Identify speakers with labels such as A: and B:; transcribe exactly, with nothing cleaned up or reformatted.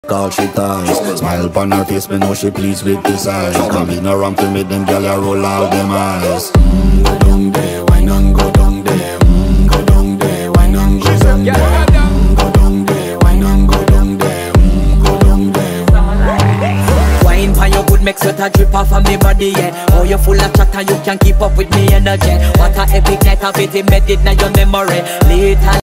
A: Call she ties. Smile upon her face, me know she pleased with this eyes. Come in around to me, them gyal a roll out them eyes. Mm, go down there, why not go down there? Mm, go down there, why not go down there? Mm, go down there, why not go down there? Mm, go down there.
B: Wine pan your good, make sweat a drip off of me body, yeah. Oh, you full of chatter, you can keep up with me energy. What a epic night of it, embedded in your memory. Later